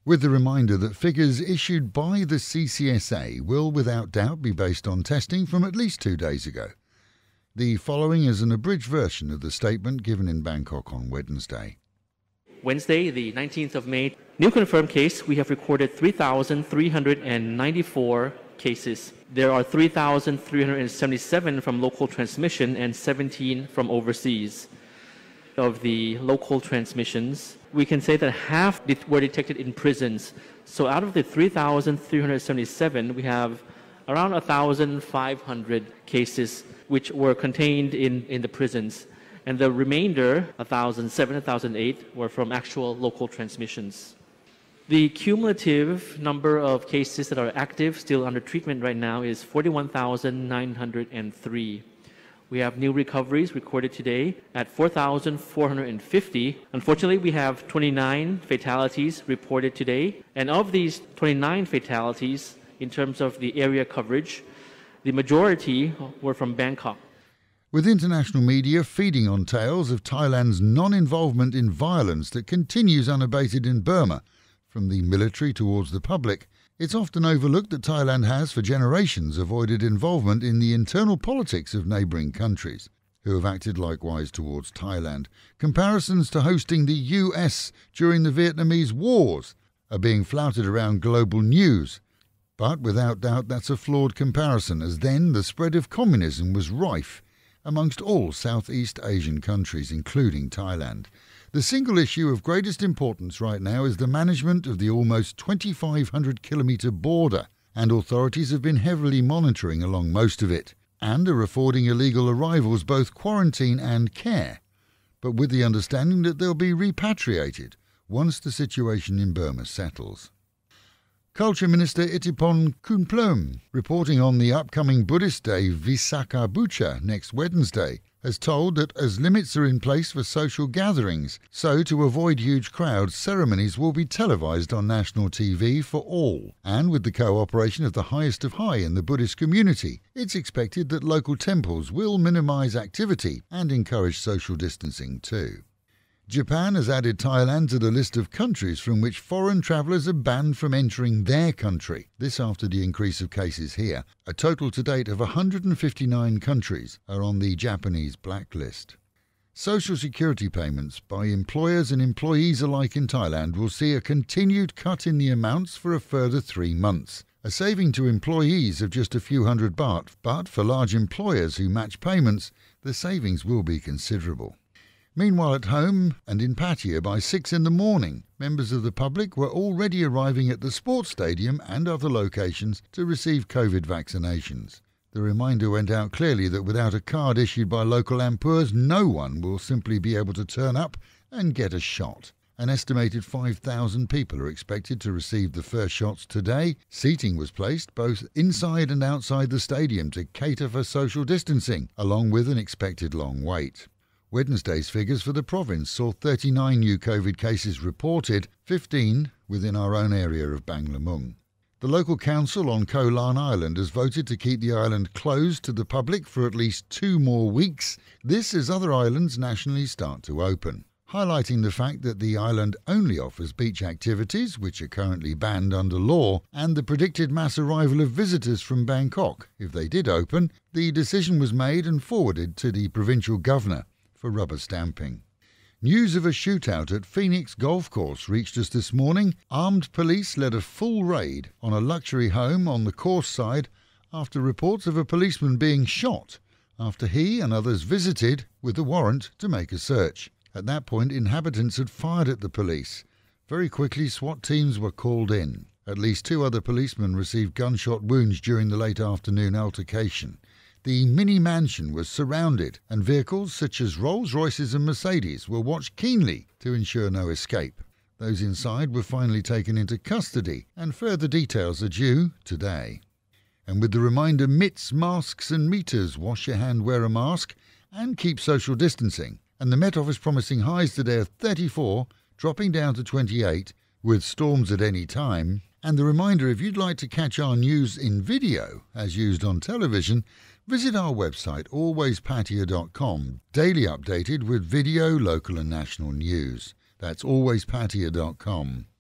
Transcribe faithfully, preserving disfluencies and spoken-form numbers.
with the reminder that figures issued by the C C S A will without doubt be based on testing from at least two days ago. The following is an abridged version of the statement given in Bangkok on Wednesday. Wednesday, the nineteenth of May, new confirmed case, we have recorded three thousand three hundred ninety-four cases. There are three thousand three hundred seventy-seven from local transmission and seventeen from overseas. Of the local transmissions, we can say that half were detected in prisons. So out of the three thousand three hundred seventy-seven, we have around one thousand five hundred cases which were contained in, in the prisons. And the remainder, one thousand seven, one thousand eight, were from actual local transmissions. The cumulative number of cases that are active, still under treatment right now, is forty-one thousand nine hundred three. We have new recoveries recorded today at four thousand four hundred fifty. Unfortunately, we have twenty-nine fatalities reported today. And of these twenty-nine fatalities, in terms of the area coverage, the majority were from Bangkok. With international media feeding on tales of Thailand's non-involvement in violence that continues unabated in Burma, from the military towards the public, it's often overlooked that Thailand has for generations avoided involvement in the internal politics of neighbouring countries, who have acted likewise towards Thailand. Comparisons to hosting the U S during the Vietnamese Wars are being flouted around global news. But without doubt that's a flawed comparison, as then the spread of communism was rife amongst all Southeast Asian countries, including Thailand. The single issue of greatest importance right now is the management of the almost twenty-five hundred kilometre border, and authorities have been heavily monitoring along most of it, and are affording illegal arrivals both quarantine and care, but with the understanding that they'll be repatriated once the situation in Burma settles. Culture Minister Ittipon Kunplum, reporting on the upcoming Buddhist day Visakha Bucha next Wednesday, has told that as limits are in place for social gatherings, so to avoid huge crowds, ceremonies will be televised on national T V for all. And with the cooperation of the highest of high in the Buddhist community, it's expected that local temples will minimise activity and encourage social distancing too. Japan has added Thailand to the list of countries from which foreign travellers are banned from entering their country. This after the increase of cases here. A total to date of one hundred fifty-nine countries are on the Japanese blacklist. Social security payments by employers and employees alike in Thailand will see a continued cut in the amounts for a further three months. A saving to employees of just a few hundred baht, but for large employers who match payments, the savings will be considerable. Meanwhile, at home and in Pattaya by six in the morning, members of the public were already arriving at the sports stadium and other locations to receive COVID vaccinations. The reminder went out clearly that without a card issued by local ampurs, no one will simply be able to turn up and get a shot. An estimated five thousand people are expected to receive the first shots today. Seating was placed both inside and outside the stadium to cater for social distancing, along with an expected long wait. Wednesday's figures for the province saw thirty-nine new COVID cases reported, fifteen within our own area of Banglamung. The local council on Koh Lan Island has voted to keep the island closed to the public for at least two more weeks. This as other islands nationally start to open, highlighting the fact that the island only offers beach activities, which are currently banned under law, and the predicted mass arrival of visitors from Bangkok. If they did open, the decision was made and forwarded to the provincial governor for rubber stamping. News of a shootout at Phoenix Golf Course reached us this morning. Armed police led a full raid on a luxury home on the course side after reports of a policeman being shot after he and others visited with a warrant to make a search. At that point, inhabitants had fired at the police. Very quickly, SWAT teams were called in. At least two other policemen received gunshot wounds during the late afternoon altercation. The mini-mansion was surrounded, and vehicles such as Rolls-Royces and Mercedes were watched keenly to ensure no escape. Those inside were finally taken into custody, and further details are due today. And with the reminder, mitts, masks and meters, wash your hand, wear a mask, and keep social distancing. And the Met Office promising highs today of thirty-four, dropping down to twenty-eight, with storms at any time. And the reminder, if you'd like to catch our news in video, as used on television, visit our website always pattaya dot com, daily updated with video, local and national news. That's always pattaya dot com.